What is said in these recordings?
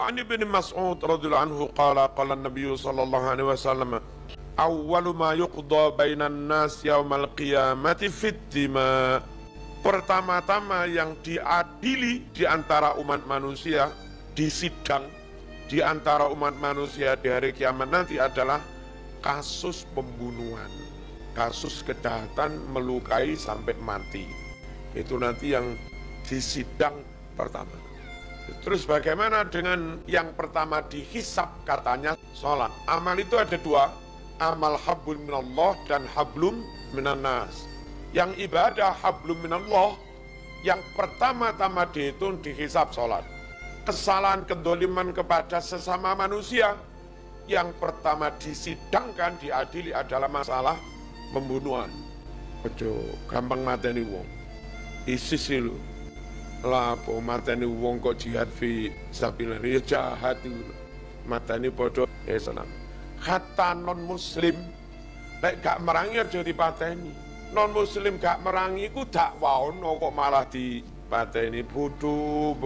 Wa an Ibnu Mas'ud radhiyallahu anhu qala Nabi sallallahu alaihi wasallam awwalu ma yuqda bainan nas yaumal qiyamati fid dima. Pertama-tama yang diadili di antara umat manusia, disidang di antara umat manusia di hari kiamat nanti adalah kasus pembunuhan, kasus kejahatan melukai sampai mati. Itu nanti yang disidang pertama. Terus bagaimana dengan yang pertama dihisab? Katanya sholat. Amal itu ada dua, amal hablum minallah dan hablum minannas. Yang ibadah hablum minallah, yang pertama-tama dihitung dihisab sholat. Kesalahan kedoliman kepada sesama manusia, yang pertama disidangkan, diadili adalah masalah pembunuhan. Ojo gampang mateni wong. ISIS itu lah apa mateni wong kok jihad fi sabilillah, ya jahat itu. Mateni podo Islam. Kata non muslim lek gak merangi aja dipateni. Non muslim gak merangi ku dakwah ono kok malah dipateni. Bodoh.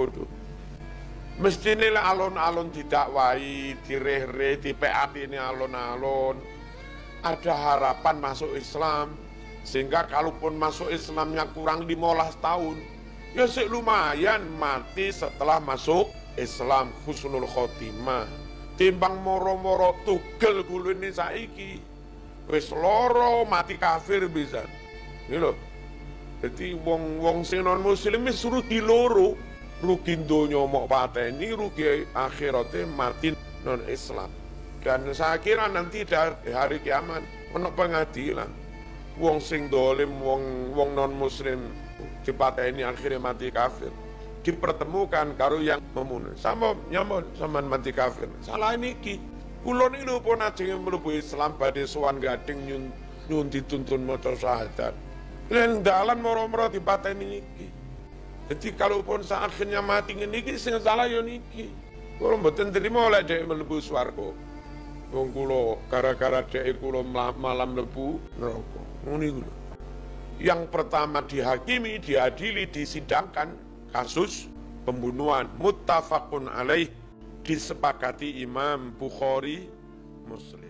Mestine lek alon-alon didakwai, direh-reh, di-PAP ini alon-alon. Ada harapan masuk Islam, sehingga kalaupun masuk Islamnya kurang 15 tahun, ya sih lumayan mati setelah masuk Islam, husnul khotimah. Timbang moro-moro tugel gulune saiki, wis loro mati kafir bisa. Ini loh. Jadi wong sing non muslim wis rugi loro, rugi donya mok pateni, rugi akhirate mati non Islam. Dan saya kira nanti dari hari kiamat ono pengadilan. Wong sing dolim, wong non muslim dipateni akhirnya mati kafir, dipertemukan karo yang membunuh. Sama nyamun sama mati kafir. Salah niki. Kula niku lho pun ajeng mlebu Islam badhe sowan gading nyun dituntun maca syahadat. Len dalan moro-moro dipateni niki. Jadi kalaupun akhirnya mati niki sing salah yo niki. Kula mboten trimo oleh dhek mlebu swarga. Wong kula gara-gara dhek kula malam mlebu neraka. Ngono iku lho. Yang pertama dihakimi, diadili, disidangkan kasus pembunuhan, muttafaqun alaih, disepakati Imam Bukhari, Muslim.